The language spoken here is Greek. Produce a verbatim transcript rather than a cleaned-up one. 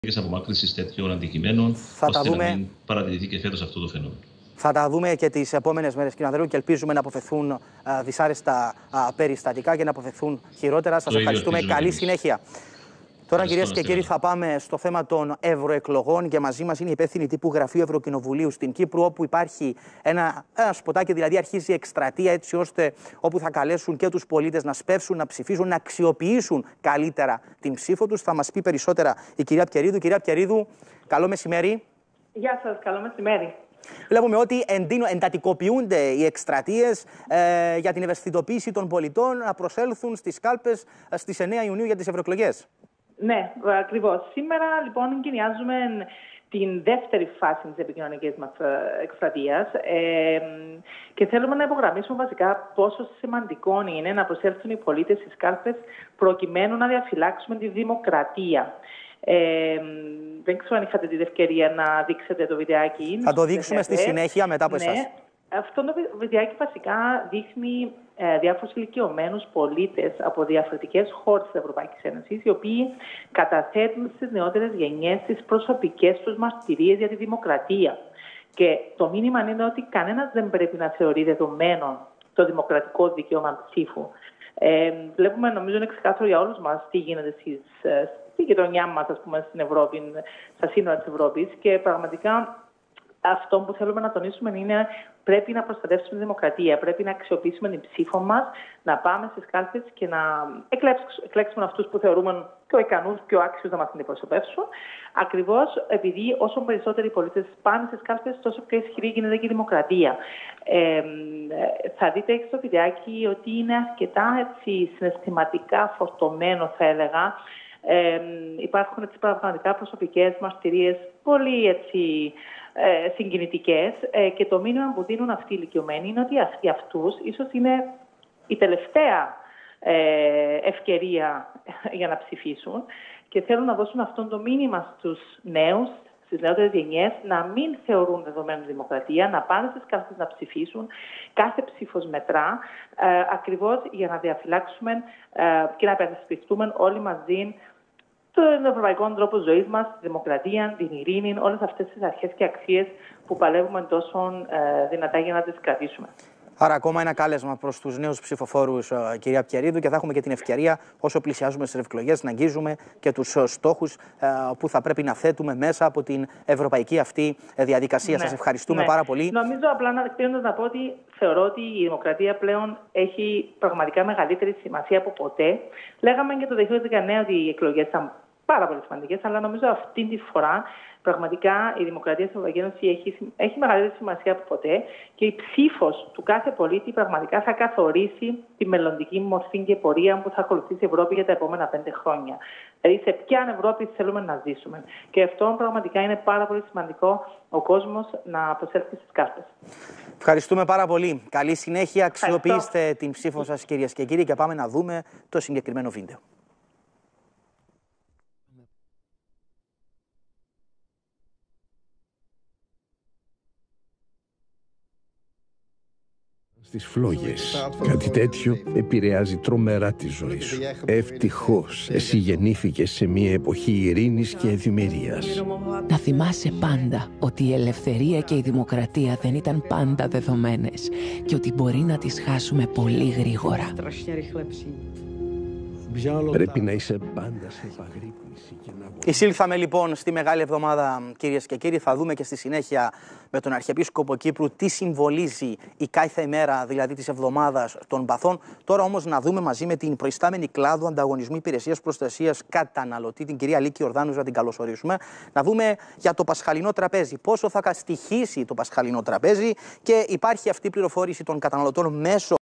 απομάκρυνσης τέτοιων αντικειμένων, θα ώστε δούμε... να μην παρατηρηθεί και φέτος αυτό το φαινόμενο. Θα τα δούμε και τις επόμενες μέρες, κύριε Ανδρέου, και ελπίζουμε να αποφευθούν α, δυσάρεστα α, περιστατικά και να αποφευθούν χειρότερα. Σας ευχαριστούμε. Καλή εμείς. συνέχεια. Τώρα, κυρίες και κύριοι, θα πάμε στο θέμα των ευρωεκλογών και μαζί μας είναι η υπεύθυνη τύπου Γραφείου Ευρωκοινοβουλίου στην Κύπρου, όπου υπάρχει ένα, ένα σποτάκι, δηλαδή αρχίζει η εκστρατεία, έτσι ώστε όπου θα καλέσουν και τους πολίτες να σπεύσουν, να ψηφίσουν, να αξιοποιήσουν καλύτερα την ψήφο τους. Θα μας πει περισσότερα η κυρία Πκερίδου. Κυρία Πκερίδου, καλό μεσημέρι. Γεια σας, καλό μεσημέρι. Βλέπουμε ότι εντείνω, εντατικοποιούνται οι εκστρατείες ε, για την ευαισθητοποίηση των πολιτών να προσέλθουν στις κάλπες στις εννέα Ιουνίου για τις ευρωεκλογές. Ναι, ακριβώς. Σήμερα λοιπόν εγκαινιάζουμε την δεύτερη φάση της επικοινωνικής μας εκστρατείας ε, και θέλουμε να υπογραμμίσουμε βασικά πόσο σημαντικό είναι να προσέλθουν οι πολίτες στις κάλπες προκειμένου να διαφυλάξουμε τη δημοκρατία. Ε, δεν ξέρω αν είχατε την ευκαιρία να δείξετε το βιντεάκι. Θα το δείξουμε στη συνέχεια μετά από εσάς. Ναι, αυτό το βιντεάκι βασικά δείχνει ε, διάφορους ηλικιωμένους πολίτες από διαφορετικές χώρες της Ευρωπαϊκής Ένωσης, οι οποίοι καταθέτουν στις νεότερες γενιές τις προσωπικές τους μαρτυρίες για τη δημοκρατία. Και το μήνυμα είναι ότι κανένας δεν πρέπει να θεωρεί δεδομένο το δημοκρατικό δικαίωμα ψήφου. Ε, βλέπουμε, νομίζω είναι ξεκάθαρο για όλους μας τι γίνεται στις, στη γειτονιά μας, ας πούμε, στην Ευρώπη, στα σύνορα της Ευρώπης, και πραγματικά αυτό που θέλουμε να τονίσουμε είναι πρέπει να προστατεύσουμε τη δημοκρατία, πρέπει να αξιοποιήσουμε την ψήφο μας, να πάμε στις κάλπες και να εκλέξουμε αυτούς που θεωρούμε πιο ικανούς, πιο άξιους να μας αντιπροσωπεύσουν. Ακριβώς επειδή όσο περισσότεροι πολίτες πάνε στις κάλπες, τόσο πιο ισχυρή γίνεται και η δημοκρατία. Ε, θα δείτε στο βιντεάκι ότι είναι αρκετά έτσι, συναισθηματικά φορτωμένο, θα έλεγα. Ε, υπάρχουν έτσι, πραγματικά προσωπικές μαρτυρίες πολύ έτσι, ε, συγκινητικές ε, και το μήνυμα που δίνουν αυτοί οι ηλικιωμένοι είναι ότι για αυτούς ίσως είναι η τελευταία ε, ευκαιρία για να ψηφίσουν και θέλουν να δώσουν αυτό το μήνυμα στους νέους, στις νεότερες γενιές, να μην θεωρούν δεδομένη δημοκρατία, να πάνε στις κάλπες να ψηφίσουν. Κάθε ψήφος μετρά, ε, ακριβώς για να διαφυλάξουμε ε, και να περασπιστούμε όλοι μαζί τον ευρωπαϊκό τρόπο ζωής μας, τη δημοκρατία, την ειρήνη, όλες αυτές τις αρχές και αξίες που παλεύουμε τόσο ε, δυνατά για να τις κρατήσουμε. Άρα, ακόμα ένα κάλεσμα προς τους νέους ψηφοφόρους, κυρία Πκερίδου, και θα έχουμε και την ευκαιρία, όσο πλησιάζουμε στις εκλογές, να αγγίζουμε και τους στόχους που θα πρέπει να θέτουμε μέσα από την ευρωπαϊκή αυτή διαδικασία. Ναι, σας ευχαριστούμε ναι. πάρα πολύ. Νομίζω απλά να κλείνοντας να πω ότι θεωρώ ότι η δημοκρατία πλέον έχει πραγματικά μεγαλύτερη σημασία από ποτέ. Λέγαμε και το δύο χιλιάδες δεκαεννέα ότι οι εκλογές ήταν πάρα πολύ σημαντικές, αλλά νομίζω αυτή τη φορά πραγματικά η δημοκρατία στην Ευρωπαϊκή Ένωση έχει, έχει μεγαλύτερη σημασία από ποτέ και η ψήφος του κάθε πολίτη πραγματικά θα καθορίσει τη μελλοντική μορφή και πορεία που θα ακολουθήσει η Ευρώπη για τα επόμενα πέντε χρόνια. Δηλαδή, σε ποια Ευρώπη θέλουμε να ζήσουμε. Και αυτό πραγματικά είναι πάρα πολύ σημαντικό ο κόσμος να προσέλθει στις κάλπες. Ευχαριστούμε πάρα πολύ. Καλή συνέχεια. Αξιοποιήστε την ψήφο σας, κυρίες και κύριοι, και πάμε να δούμε το συγκεκριμένο βίντεο. Στις φλόγες. Κάτι τέτοιο επηρεάζει τρομερά τη ζωή σου. Ευτυχώς εσύ γεννήθηκες σε μια εποχή ειρήνης και ευημερίας. Να θυμάσαι πάντα ότι η ελευθερία και η δημοκρατία δεν ήταν πάντα δεδομένες και ότι μπορεί να τις χάσουμε πολύ γρήγορα. Πρέπει να είσαι πάντα σε επαγρύπνηση. Εισήλθαμε λοιπόν στη Μεγάλη Εβδομάδα, κυρίες και κύριοι. Θα δούμε και στη συνέχεια με τον Αρχιεπίσκοπο Κύπρου τι συμβολίζει η κάθε ημέρα, δηλαδή της εβδομάδας των παθών. Τώρα όμως να δούμε μαζί με την προϊστάμενη κλάδου ανταγωνισμού υπηρεσίας προστασίας καταναλωτή, την κυρία Λίκη Ορδάνου, να την καλωσορίσουμε. Να δούμε για το πασχαλινό τραπέζι, πόσο θα στοιχήσει το πασχαλινό τραπέζι, και υπάρχει αυτή η πληροφόρηση των καταναλωτών μέσω